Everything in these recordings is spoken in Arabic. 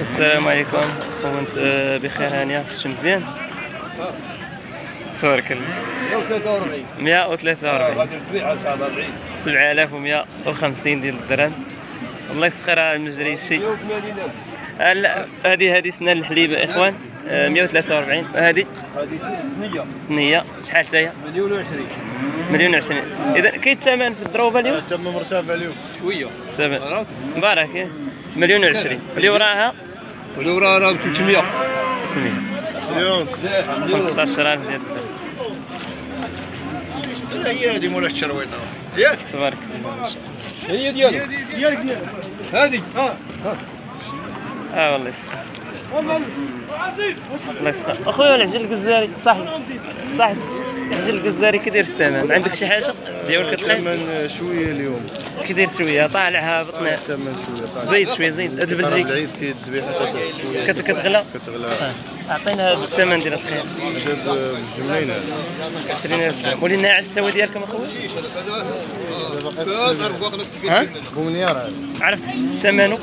السلام عليكم. كنت بخير هانية كنت مزيان. تبارك الله. 143 7150 ديال الدرهم. الله يسخرها المجري شي. لا هذه سنان الحليبة اخوان 143. هذه ثنية شحال حتى هي؟ مليون و20. اذا كاين الثمن في الضروبة اليوم؟ الثمن مرتفع اليوم شوية. الثمن مبارك مليون و20. اللي وراها؟ واللي وراها 300. 300 اليوم 15000 ديال الدرهم. هي هذه مولا الشرويطة ياك تبارك الله. هي ديالك هذه والله يسخر. الله يسخر اخويا. العجل الجزاري صاحبي العجل الجزاري كيدير الثمن؟ عندك شي حاجه ديالك كتخيل؟ الثمن شويه اليوم كيدير شويه طالع هابط. الثمن شويه زيد شويه زيد. هاد البلجيك العيد الذبيحه كتغلى. اعطينا الثمن ديال الخير. هذا بجملين 20000 درهم. ولي الناعس التوا ديالكم اخويا؟ ها بومنيار هذا عرفت ثمنه؟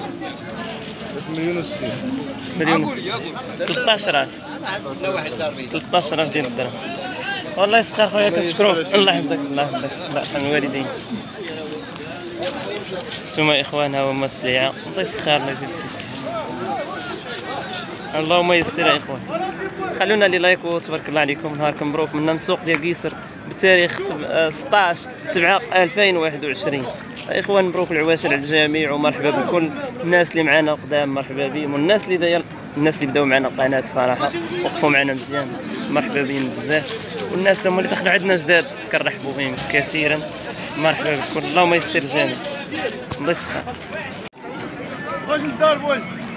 1,060,000. 1,060,000. 13,000 ديال الدرهم. والله يسخر خويا كنشكروك. الله يحفظك الله يحفظك الله يرحم الوالدين. نتوما اخوان ها هما السليعه. الله يسخر الله يجزيك اللهم يسر يا اخوان. خلونا لي لايك وتبارك الله عليكم. نهاركم مبروك. منا من السوق ديال قيصر بتاريخ 16/7/2021. اخوان مبروك العواشر على الجميع ومرحبا بكل الناس اللي معنا قدام. مرحبا بهم. والناس اللي بداو معنا القناه صراحه وقفوا معنا مزيان. مرحبا بهم بزاف. والناس هما اللي دخلوا عندنا جداد كنرحبوا بهم كثيرا. مرحبا بكل. اللهم يسر الجميع. الله يسخر. واش ندار بوي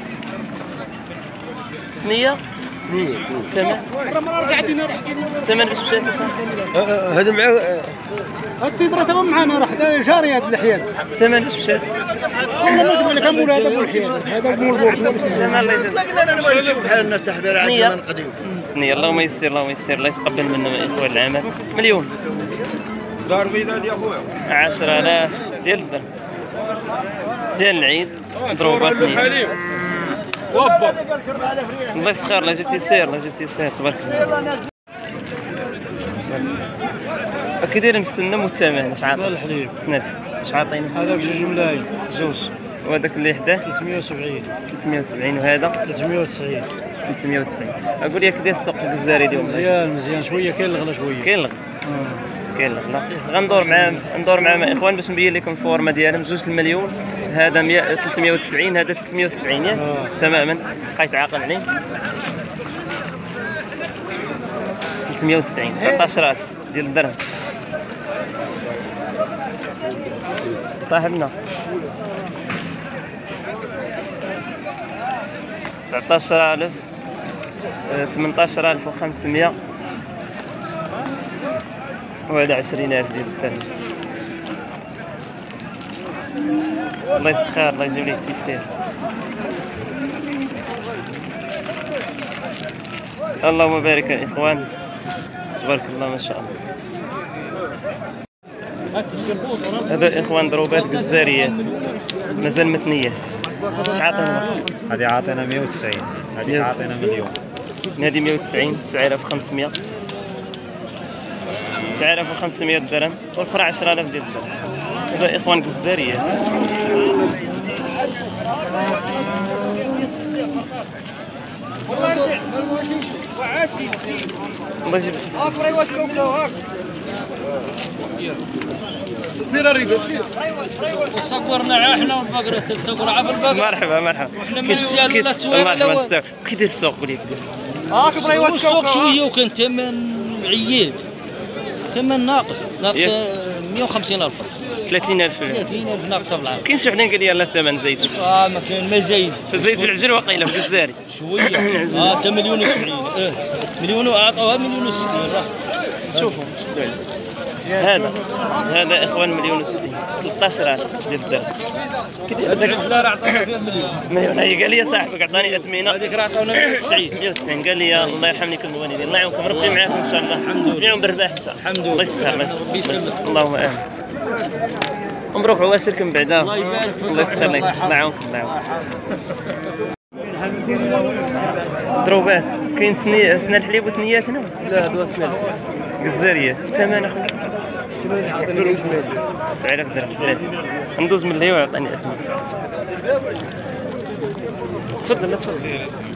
نية ثمن ثمن باش مشات هذا مع هاد السيد راه تمام معنا راه جاري هاد الحياد. ثمن باش مشات؟ والله ما نقول لك مول هذا مول الحياد هذا مول البورصه. ثمن الله يجزاك. بحال الناس تحضر عندنا نقديو. نية اللهم يسر الله يتقبل منا اخوان العمل. مليون دار بيضاء يا خويا 10,000 ديال الدرهم ديال العيد. ضروبات نية. الله يسخر. الله جبتي سير تبارك الله. كي داير مسنم والثمن اش عاطي؟ الحليب سند اش عاطينا؟ هذاك جوج ملايين جوج. وهذاك اللي حداه 370 وهذا 390. 390. اقول لك داير السوق الجزاري اليوم مزيان شويه. كاين الغلا شويه. كاين الغلا. غندور مع اخوان باش نبين لكم الفورمه ديالهم. 2 مليون. هذا 390. هذا 370 ياك تماما. بقيت عاقل عليه. 390 19,000 ديال الدرهم. صاحبنا 19,000 18,500. وهذا 20,000 ديال الدرهم. الله يسخر الله يجيب ليه التيسير. اللهم بارك يا اخوان. تبارك الله ما شاء الله. هذا اخوان ضروبات جزاريات مازال متنيات. اش عاطينا؟ هذه عاطينا 190. هذه عاطينا مليون. هذه 190 9,500. 9,500 درهم. والاخرى 10,000 ديال الدرهم. هذا اخوان جزاريات. الله يجيب سير الريبه صقرنا احنا والبقره تصقر عفوا البقره. مرحبا احنا ما نسير لا تسوير مرحبا. كي داير السوق؟ قولي كي داير كبر ايوا السوق شويه وكان ثمن عييت. ثمن ناقص 150,000. 30,000 ناقصه في العام. كاين شي وحدين قال لي لا الثمن زايد شويه. ما كاين ما زايد. فزايد في العجل وقيله في الجزاري شويه. تا 1,070,000. مليون وعطوها 1,060,000. شوفوا هذا اخوان 1,060,000. 13,000 ديال الدرهم. هذاك لا راه عطانا فيها مليون. هي قال لي صاحبك عطاني اثمنه. هذيك راه عطاونا 190. 190 قال لي الله يرحمكم الوالدين. الله يعاونكم. ربي معاكم ان شاء الله. تجمعون بالرباح ان شاء الله. الحمد لله. الله يسخر. اللهم امين. مبروك عواشركم بعدا. الله يبارك فيك. الله يسخر لك. الله يعاونكم. ضروبات كاين سنان الحليب وثنيات هنا لا هادو سنان قزاريات. الثمن اخويا 9000 درهم. ندوز من اللي ويعطيني اسماء. تفضل لا تفضل.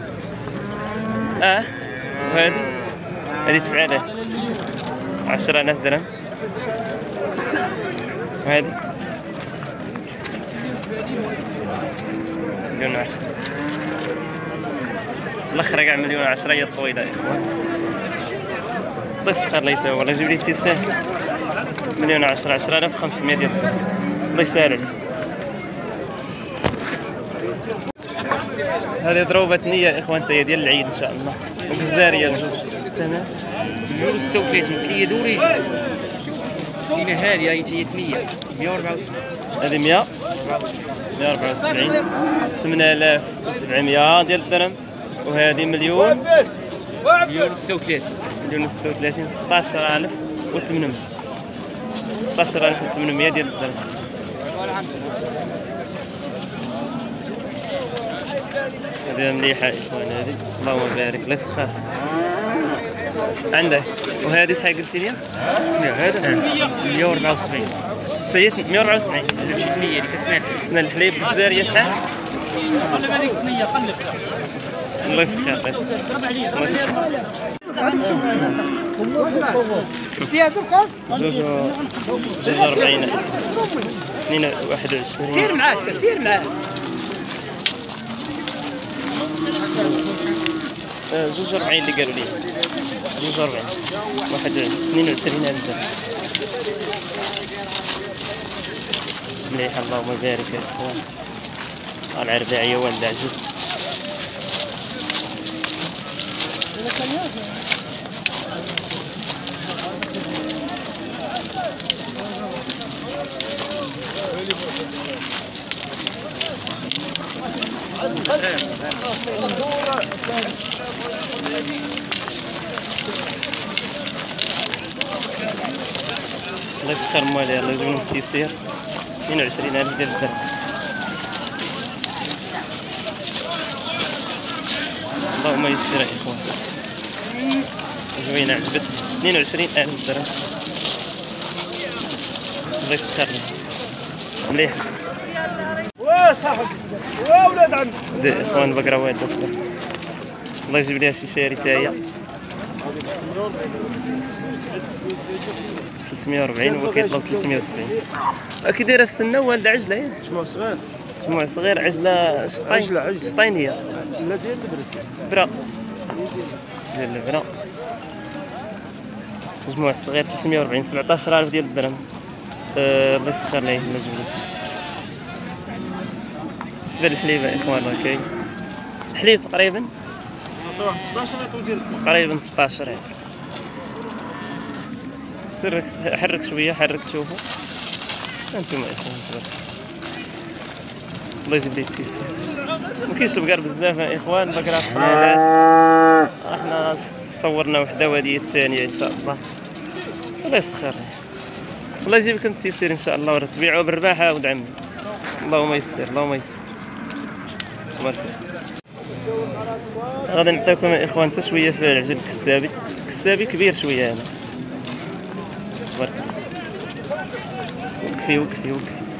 وهذه 9000 10000 درهم. وهذه 1,10,000. الاخر كاع 1,10,000 هي الطويله يا اخوان. الله يسخر لي تا والله جيب لي تيسان 1,10,000 10,500 ديال الدرهم. الله يسهل عليك. هذه ضروبة نية يا اخوان هي ديال العيد ان شاء الله. وبزارية الجوج. تمام. 136 كي دوري كاينه هذه هي 100 174. هذه 174 8,700 ديال الدرهم. وهذه مليون 136 136 16,800 16,800 ديال الدرهم. هذه مليحة يا إخوان هذه. اللهم بارك لا سخاف عندك. وهذه شحال قلتي لي؟ هذا 174 حتى 174 مشيت 100 ديك السنه سنان الحليب بالزارية شحال؟ قلب عليك 100 قلب الله يسخر الله يسخر الله يسخر. زوج 40 21 سير معاك سير معاك زوج 40 اللي قالوا لي. زوج 40 22,000 درهم. مليح اللهم بارك يا اخوان. العرباعية والد عجب. الله يسخر موالي الله يجبرهم التيسير. 22,000 ديال الدرهم. اللهم يسر يا اخوان. زوينة عجبتني 22,000 درهم. الله يسخر مليح. صاحبي ولاد عمي اخوان بقراوات اصبر. الله يجيب ليها شي شاري تا هي 340 وهو كيطلب 370. كي دايره السنه والد عجله ياك؟ شنو صغير مجموع صغير عجله شطينيه. لا ديال البرد برا ديال البرا. مجموع صغير 340 17,000 ديال الدرهم. الله يسخر ليه ما جبدتيش. بالنسبه للحليب يا اخوان راه كاين الحليب تقريبا 16 يعني. سرك حرك شويه حرك تشوفوا انتم يا اخوان تبارك الله يجيب لي التيسير. مكاينش بقر بزاف يا اخوان بقرا في حمالات. احنا صورنا وحده وهذه الثانيه ان شاء الله. الله يسخر الله يجيب لكم التيسير ان شاء الله وتبيعوا بالرباحه ولد عمي. اللهم يسر اللهم يسر تبارك. غادي نعطيكم يا اخوان حتى شويه في العجل الكسابي. الكسابي كبير شويه هنا تبارك الله. وقفي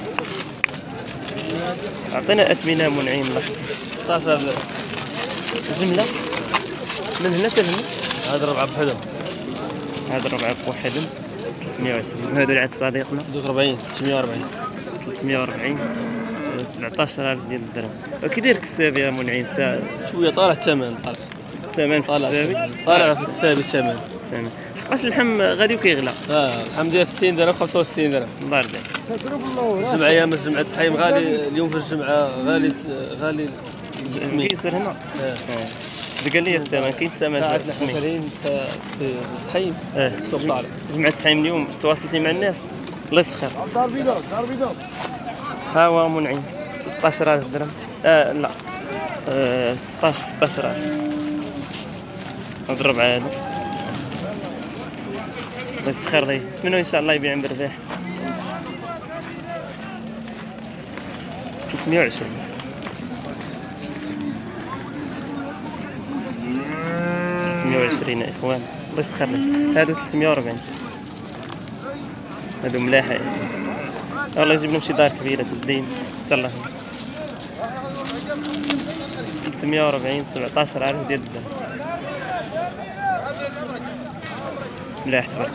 عطينا اثمنه منعم الله. 16 جمله من هنا حتى هنا. هذا ربعه بحدهم هذا ربعه بوحدهم 320. وهذا اللي عند صديقنا 40 340 17,000 ديال الدرهم. كي داير الكسابي يا منعم تا شويه طالع الثمن الثمن في الكسابي طالع في الكسابي الثمن. حقاش اللحم غادي وكيغلى. اللحم ديال 60 درهم 65 درهم. الله يرضيك. الجمعه ايام الجمعه التحيم غالي. اليوم في الجمعه غالي كيسر هنا. قال لي الثمن كاين الثمن تاع في التسمين في التحيم. السوق طالع. جمعة التحيم اليوم تواصلتي مع الناس الله يسخر. دار بيضاء ها هو منعم 16,000 درهم. لا 16,000 نضرب عاد. الله يسخر ليه. نتمنى ان شاء الله يبيع بالربح. 320 320 اخوان. الله يسخر لك. هادو 340. هادو ملاحة يا اخوان. والله يجيب لهم شي دار كبيرة تدين تسلى. 340 17,000 ديال الدرهم. ملاح تبارك.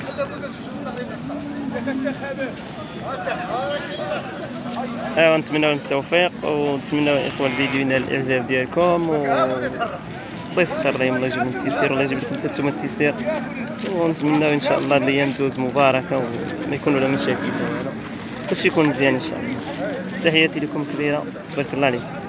ايوا نتمنى لكم التوفيق ونتمنى اخوان الفيديو ينال الاعجاب ديالكم الله يسخر لهم، الله يجيب لهم التيسير والله يجيب لكم حتى نتوما التيسير، ونتمنى ان شاء الله الايام دوز مباركه وما يكونوا لا مشاكل كلشي يكون مزيان ان شاء الله. تحياتي لكم كبيره، تبارك الله عليكم.